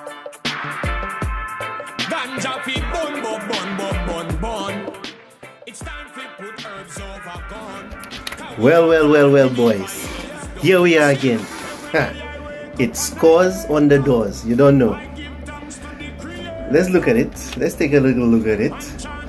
Ganja fi bun bun bun bun bun bun. It's time to put herbs over gun. Well, boys. Here we are again. It's scores on the doors. You don't know. Let's look at it. Let's take a little look at it.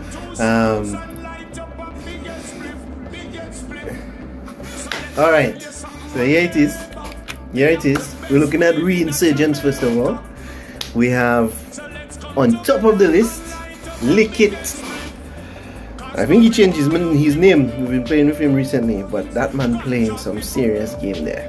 Alright. So here it is. We're looking at Reinsurgence first of all. We have on top of the list Lickit. I think he changed his name. We've been playing with him recently, but that man playing some serious game there.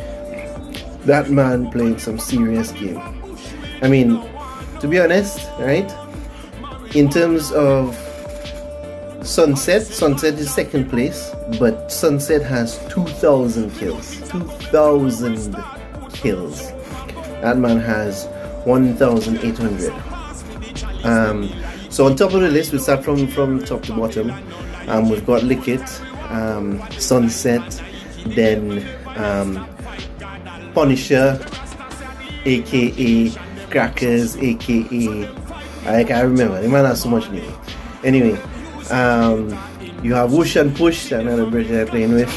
I mean, to be honest, right? In terms of Sunset is second place, but Sunset has 2,000 kills. 2,000 kills. That man has 1,800. So on top of the list, we start from top to bottom. We've got Lickit, Sunset, then Punisher, aka Crackers, aka I can't remember. The man has so much name. Anyway, you have Whoosh and Push, another British I'm playing with.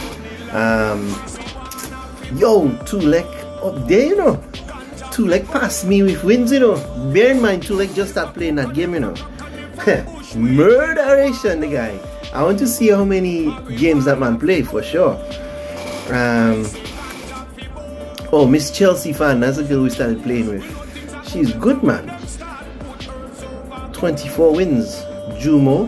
Yo, Tulek up there, you know. Tulek passed me with wins, you know. Bear in mind, Tulek just started playing that game, you know. Murderation, the guy. I want to see how many games that man played for sure. Oh, Miss Chelsea fan, that's a girl we started playing with. She's good, man. 24 wins. Jumo,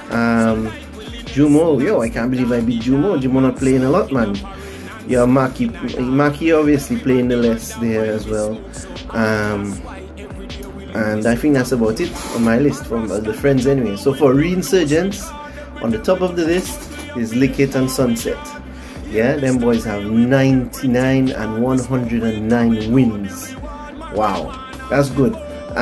yo, I can't believe I beat Jumo. Jumo not playing a lot, man. Yeah, Maki obviously playing the less there as well. And I think that's about it on my list from the friends anyway. So for Reinsurgence, on the top of the list is Lickit and Sunset. Yeah, them boys have 99 and 109 wins. Wow, that's good.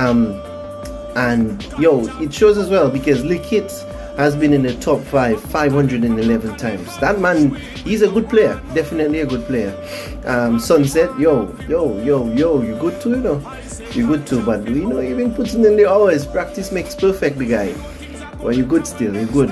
And yo, it shows as well because Lickit has been in the top 511 times. That man, he's a good player, definitely a good player. Sunset, yo, you good too, you know. You're good too, but you know, you've been putting in the hours. Practice makes perfect, the guy. Well, you're good still, you're good.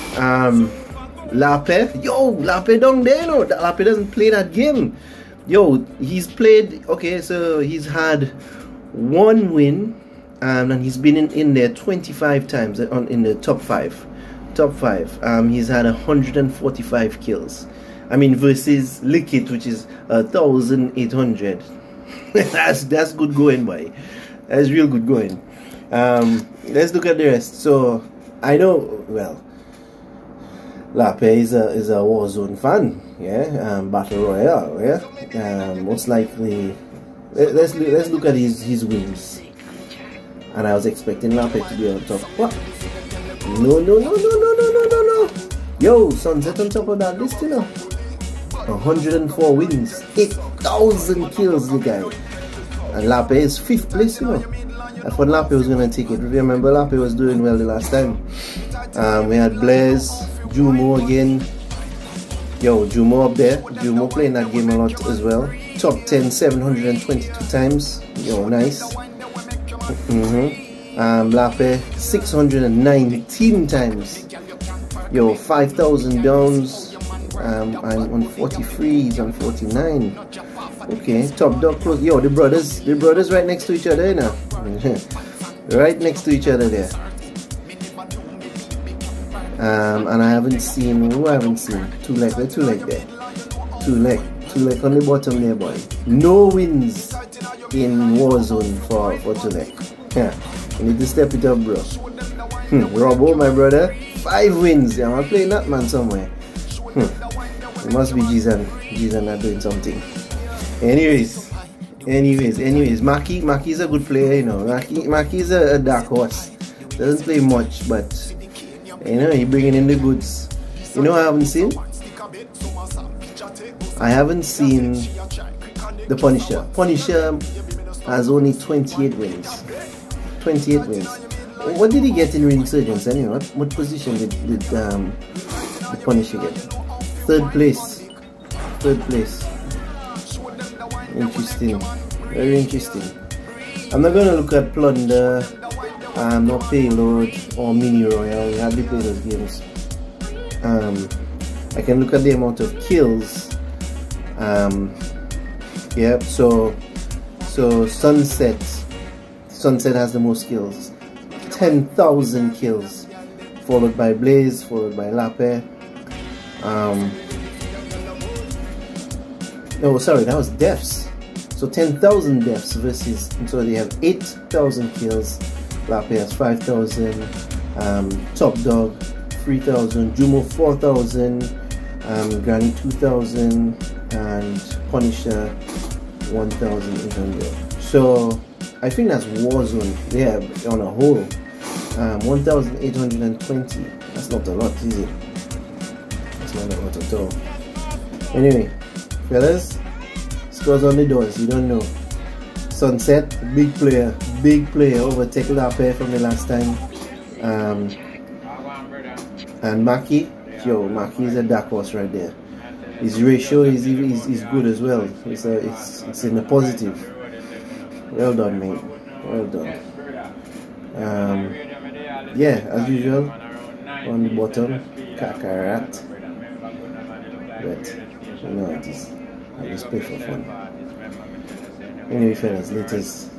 Lape, yo, Lape down there, you know. Lape doesn't play that game. Yo, he's played, okay, so he's had 1 win, and he's been in there 25 times in the top 5. He's had 145 kills. I mean, versus Lickit, which is 1,800. that's good going, boy. That's real good going. Let's look at the rest. So I know, well, Lape is a Warzone fan, yeah. Battle Royale, yeah. Most likely, let's look at his wins. And I was expecting Lape to be on top. What? No. Yo, Sunset on top of that list, you know. 104 wins, 8,000 kills, the guy. And Lape is 5th place, you know. I thought Lape was gonna take it. Remember, Lape was doing well the last time. We had Blaze, Jumo again. Yo, Jumo up there. Jumo playing that game a lot as well. Top 10, 722 times. Yo, nice. Lape 619 times. Yo, 5,000 downs. I'm on 43. He's on 49. Okay, top dog close. Yo, the brothers right next to each other, you know. Right next to each other there. And I haven't seen. Who I haven't seen? Tulek there. Tulek on the bottom there, boy. No wins in Warzone for Tulek. Yeah, you need to step it up, bro. Robo, my brother, 5 wins. Yeah, I'm playing that man somewhere. It must be Jizan not doing something. Anyways, Maki's a good player, you know. Maki's a dark horse. Doesn't play much, but you know, he bringing in the goods. You know, I haven't seen the Punisher. Punisher has only 28 wins. 28 wins. What did he get in Reinsurgence anyway? What position did the Punisher get? 3rd place. Interesting. Very interesting. I'm not gonna look at Plunder, no Payload or Mini Royale. We hardly play those games. I can look at the amount of kills. Yeah, so Sunset has the most kills, 10,000 kills, followed by Blaze, followed by Lape. Oh, sorry, that was deaths. So 10,000 deaths versus, so they have 8,000 kills. Lape has 5,000. Top Dog 3,000. Jumo 4,000. Granny 2,000. And Punisher 1,800. So I think that's Warzone. Yeah, on a whole, 1,820. That's not a lot, is it? That's not a lot at all. Anyway, fellas, scores on the doors. You don't know. Sunset, big player, overtake Lape from the last time. And Maki, yo, Maki is a dark horse right there. His ratio is good as well. It's in the positive. Well done, mate. Well done. Yeah, as usual, on the bottom, Kakarot. But you know, I just play for fun. Anyway, fellas, latest.